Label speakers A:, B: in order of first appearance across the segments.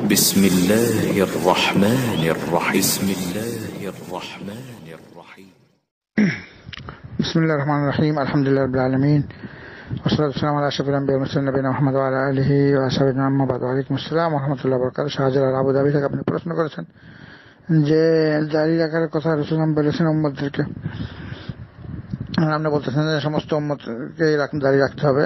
A: بسم الله الرحمن الرحيم بسم الله الرحمن الرحيم
B: بسم الله الرحمن الرحيم الحمد لله رب العالمين والصلاة والسلام على أشرف الأنبياء والمرسلين نبينا محمد وعلى آله وصحبه أجمعين بعد وعليكم السلام ورحمة الله وبركاته Shahjalal Abu Dhabi থেকে আপনি প্রশ্ন করেছেন যে দাড়ি রাখার কথা রাসূল বলেছেন উম্মতদেরকে আপনি বলতেছেন যে সমস্ত উম্মতকে দাড়ি রাখতে হবে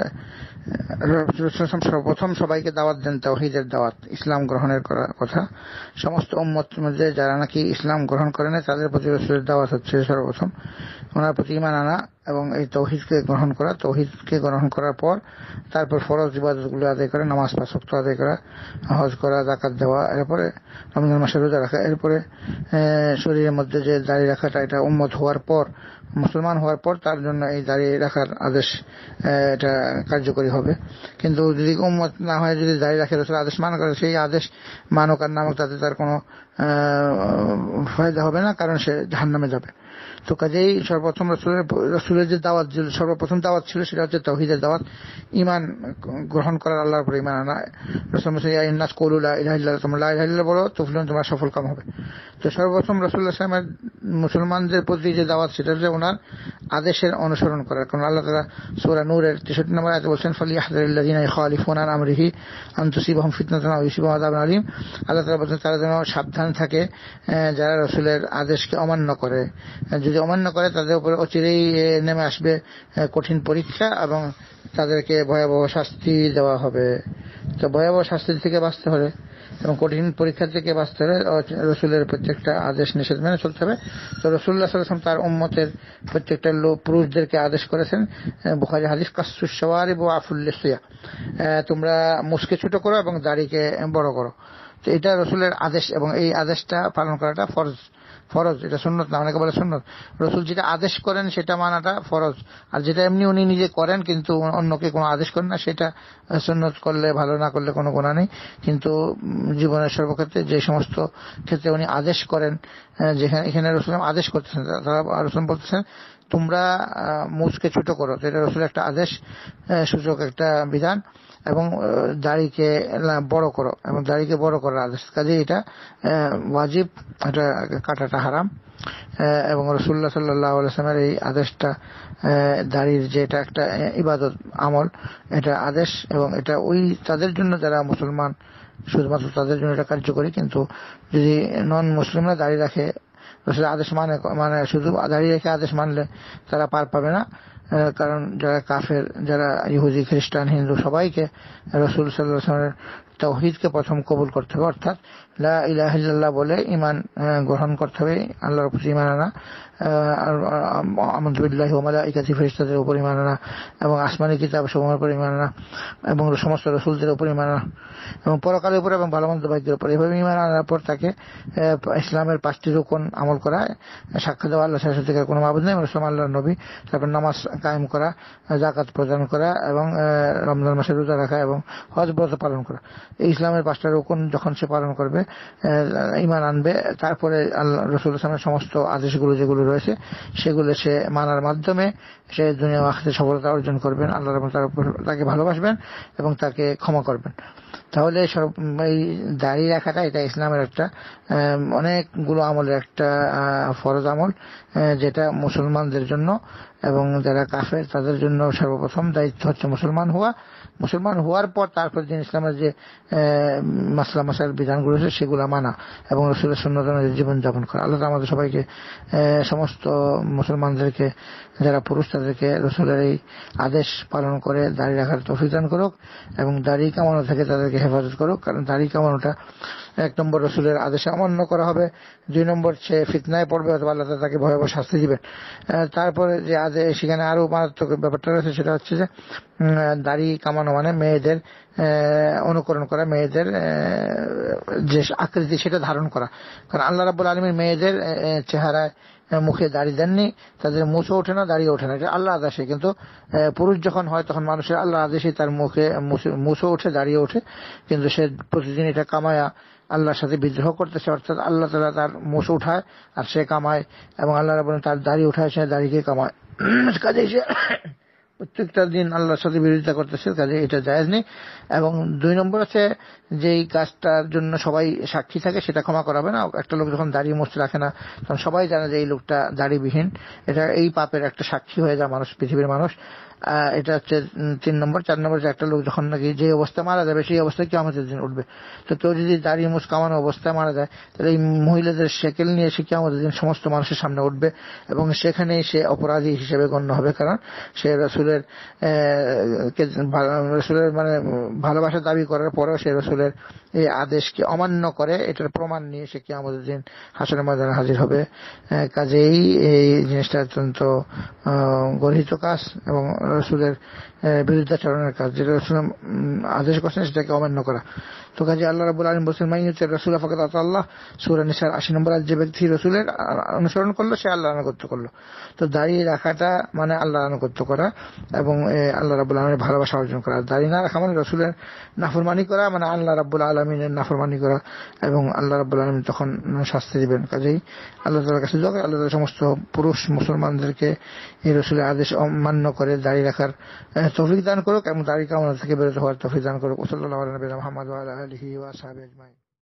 B: সর্বপ্রথম সবাইকে দাওয়াত দেন তাওহীদের দাওয়াত ইসলাম গ্রহণের কথা সমস্ত উম্মত মধ্যে যারা নাকি ইসলাম গ্রহণ করে না তাদের প্রতি রাসূলের দাওয়াত হচ্ছে সর্বপ্রথম ওনার প্রতি ঈমান আনা এবং এই তাওহীদকে গ্রহণ করার পর তারপর ফরজ ইবাদতগুলো আদায় করে নামাজ পাঁচ ওয়াক্ত আদায় করা হজ করা যাকাত দেওয়া এরপরে রমজান মাসে রোজা রাখা এরপরে শরীরের মধ্যে যে দাড়ি রাখাটা এটা উম্মত হওয়ার পর মুসলমান হওয়ার পর তার জন্য এই দাড়ি রাখার আদেশ এটা কার্যকরী হবে কিন্তু যদি উম্মত না হয় যদি দাড়ি রাখে রাসূল আদেশ মান করে সেই আদেশ মানক আর নামক তাতে তার কোনো ফায়দা হবে না কারণ সে জাহান্নামে যাবে তো কাজেই সর্বপ্রথম রাসূলের যে দাওয়াত সর্বপ্রথম দাওয়াত ছিল সেটা হচ্ছে তাওহীদের দাওয়াত ঈমান গ্রহণ করার আল্লাহর উপর ঈমান আনা রাসূল বলেছেন ইয়া ইন্নাস কুলু লা ইলাহা ইল্লাল্লাহ তোমরা লা ইলাহা ইল্লাল্লাহ বলো তাহলে তোমরা সফল কাম হবে তো সর্বপ্রথম রাসূলুল্লাহ সাল্লাল্লাহু আলাইহি ওয়াসাল্লাম মুসলমানদের প্রতি যে দাওয়াত সেটা হচ্ছে ওনার আদেশের অনুসরণ করা কারণ আল্লাহ তাআলা সূরা নূরের 63 নম্বর আয়াতে বলেছেন ফালিয়াহযারিল্লাযিনা ইখালিফুনা আন আমরিহি আন তুসিবাহুম ফিতনাতুন আও ইউসিবাহুম আযাবুন আলীম আল্লাহ তাআলা বলেছেন তারা যেন সাবধান থাকে যারা রাসূলের আদেশকে অমান্য করে যদি অমান্য করে তাদের উপর অচিরেই নেমে আসবে কঠিন পরীক্ষা এবং তাদেরকে ভয়াবহ শাস্তি দেওয়া হবে তো ভয়াবহ শাস্তি থেকে বাঁচতে হলে এবং কঠিন পরীক্ষা থেকে বাঁচতে হলে রাসূলের প্রত্যেকটা আদেশ নিষেধ মেনে চলতে হবে তো রাসূলুল্লাহ সাল্লাল্লাহু আলাইহি ওয়াসাল্লাম তার উম্মতের প্রত্যেকটা পুরুষদেরকে আদেশ করেছেন বুখারী হাদিস কাসসুশ শাওয়ারিব ওয়া আফুল লিহয়া তোমরা মুছকে ছোট করো এবং দাড়িকে বড় করো তো এটা রাসূলের আদেশ এবং এই আদেশটা পালন করাটা ফরজ এটা সুন্নাত না অনেকে বলে সুন্নাত রাসূল যেটা আদেশ করেন সেটা মানাটা ফরজ আর যেটা এমনি উনি নিজে করেন কিন্তু অন্যকে কোনো আদেশ করেন না সেটা সুন্নাত করলে ভালো না করলে কোনো গুনাহ নেই কিন্তু জীবনের সর্বক্ষেত্রে যে সমস্ত ক্ষেত্রে উনি আদেশ করেন যেখানে এখানে রাসূল আদেশ করতেছেন তারা রাসূল বলতেছেন তোমরা মুছকে ছোট করো এটা রাসূলের একটা আদেশ সূচক একটা বিধান এবং দাড়িকে বড় করো এবং দাড়িকে বড় করার আদেশ কাজে এটা ওয়াজিব এটা কাটাটা হারাম এবং রাসূলুল্লাহ সাল্লাল্লাহু আলাইহি ওয়াসাল্লামের এই আদেশটা দাড়ির যে এটা একটা ইবাদত আমল এটা আদেশ এবং এটা ওই তাদের জন্য যারা মুসলমান শুধুমাত্র তাদের জন্য এটা কার্যকরী কিন্তু যদি নন মুসলিমরা দাড়ি রাখে রাসূলের আদেশ মানে শুধু দাড়ি রেখে আদেশ মানলে তারা পার পাবে না কারণ যারা কাফের যারা ইহুদি খ্রিস্টান হিন্দু সবাইকে রাসূল সাল্লাল্লাহু আলাইহি ওয়াসাল্লামের তাওহীদকে প্রথম কবুল করতে হবে অর্থাৎ লা ইলাহা ইল্লাল্লাহ বলে ঈমান গ্রহণ করতে হবে আল্লাহর উপর ঈমান আনা আমানতু বিল্লাহি ওয়া মালাইকাতিহি ফেরেশতাদের উপর ঈমান আনা এবং আসমানি কিতাব সমূহের উপর ঈমান আনা এবং সমস্ত রাসূলদের উপর ঈমান আনা এবং পরকালের উপর এবং ভালো মন্দ ভাগ্যের উপর এভাবে ঈমান আনার পর তাকে ইসলামের 5টি রুকন আমল করা সাক্ষ্য দেওয়া আল্লাহ ছাড়া সত্যিকার কোনো মাবুদ নেই রাসূল আল্লাহর নবী তারপর নামাজ কায়েম করা যাকাত প্রদান করা এবং রমজান মাসে রোজা রাখা এবং হজ ব্রত পালন করা এই ইসলামের 5টা রুকন যখন সে পালন করবে ঈমান আনবে তারপরে আল্লাহ রাসূল সাল্লাল্লাহু আলাইহি ওয়াসাল্লামের সমস্ত আদেশগুলো যেগুলো রয়েছে সেগুলো সে মানার মাধ্যমে সে দুনিয়া ও আখিরাতে সফলতা অর্জন করবেন আল্লাহর তার উপর তাকে ভালোবাসবেন এবং তাকে ক্ষমা করবেন তাহলে এই দাড়ি রাখাটা এটা ইসলামের একটা অনেকগুলো আমলের একটা ফরজ আমল যেটা মুসলমানদের জন্য এবং যারা কাফের তাদের জন্য সর্বপ্রথম দায়িত্ব হচ্ছে মুসলমান হওয়ার পর তারপর দিন ইসলামের যে মাসলা মাসাইল বিধানগুলো আছে সেগুলো মানা এবং রাসূলের সুন্নাত অনুযায়ী জীবন যাপন করা আল্লাহ আমাদের সবাইকে সমস্ত মুসলমানদেরকে যারা পুরুষ তাদেরকে রাসূলের এই আদেশ পালন করে দাড়ি রাখার তৌফিক দান করুক এবং দাড়ি কামানো থেকে তাদেরকে হেফাজত করুক কারণ দাড়ি কামানোটা 1 নম্বর রাসূলের আদেশে অমান্য করা হবে 2 নম্বর সে ফিতনায় পড়বে অথবা আল্লাহ তাকে ভয়াবহ শাস্তি দিবেন তারপরে যে সেখানে আরো মারাত্মক ব্যাপারটা রয়েছে সেটা হচ্ছে যে দাড়ি কামানো মানে মেয়েদের অনুকরণ করা মেয়েদের যে আকৃতি সেটা ধারণ করা কারণ আল্লাহ রাব্বুল আলামিন মেয়েদের চেহারায় মুখে দাড়ি দেননি তাদের মুছও ওঠে না দাড়িও ওঠে না এটা আল্লাহ আদেশে কিন্তু পুরুষ যখন হয় তখন মানুষের আল্লাহ আদেশে তার মুখে মুছও ওঠে দাড়িও ওঠে কিন্তু সে প্রতিদিন এটা কামায়া আল্লাহর সাথে বিদ্রোহ করতেছে অর্থাৎ আল্লাহ তাআলা তার মুছ উঠায় আর সে কামায় এবং আল্লাহ রাব্বুল তার দাড়ি উঠায় সে দাড়িকে কামায় কাজেই সে প্রত্যেকটা দিন আল্লাহর সাথে বিরোধিতা করতেছে, কাজে এটা জায়েজ নেই। এবং 2 নম্বর আছে যেই কাজটার জন্য সবাই সাক্ষী থাকে সেটা ক্ষমা করাবে না। একটা লোক যখন দাড়ি মোছ রাখে না তখন সবাই জানে যে এই লোকটা দাড়িবিহীন, এটা এই পাপের একটা সাক্ষী হয়ে যায় মানুষ, পৃথিবীর মানুষ। এটা হচ্ছে 3 নম্বর। 4 নম্বর যে একটা লোক যখন নাকি যে অবস্থায় মারা যাবে সেই অবস্থায় কিয়ামতের দিন উঠবে। তো কেউ যদি দাড়ি মুছ কামানো অবস্থায় মারা যায় তাহলে এই মহিলাদের শেকেল নিয়ে সে কিয়ামতের দিন সমস্ত মানুষের সামনে উঠবে এবং সেখানেই সে অপরাধী হিসেবে গণ্য হবে, কারণ সে রাসূলের মানে ভালোবাসা দাবি করার পরেও সে রাসূলের এই আদেশকে অমান্য করে, এটার প্রমাণ নিয়ে সে কিয়ামতের দিন হাসরের ময়দানে হাজির হবে। কাজেই এই জিনিসটা অত্যন্ত গর্হিত কাজ এবং রাসূলের বিরুদ্ধাচরণের কাজ, যেটা রাসূল আদেশ করছেন সেটাকে অমান্য করা। তো কাজে আল্লাহ রাব্বুল আলামিন বলেছেন মান ইউতির রাসূলা ফাকাদ আতা আল্লাহ, সূরা নিসার 80 নম্বর আয়াত, যে ব্যক্তি রাসূলের অনুসরণ করলো সে আল্লাহর আনুগত্য করলো। তো দাঁড়িয়ে রাখাটা মানে আল্লাহর আনুগত্য করা এবং আল্লাহ রাব্বুল আলামিনের ভালোবাসা অর্জন করা। দাঁড়িয়ে না রাখা মানে রাসূলের নাফরমানি করা, মানে আল্লাহ রাব্বুল আলামিনের নাফরমানি করা, এবং আল্লাহ রাব্বুল আলামিন তখন শাস্তি দিবেন। কাজেই আল্লাহ তাআলার কাছে দোয়া করি আল্লাহ তাআলা সমস্ত পুরুষ মুসলমানদেরকে এই রাসূলের আদেশ অমান্য করে দাঁড়িয়ে রাখার তৌফিক দান করুক এবং দাড়ি কামানো থেকে বিরত হওয়ার তৌফিক দান করুক। সাল্লাল্লাহু আলাইহি ওয়া সাল্লাম মুহাম্মদ ওয়া আলা আলিহি ওয়া আসহাবিহি আজমাইন।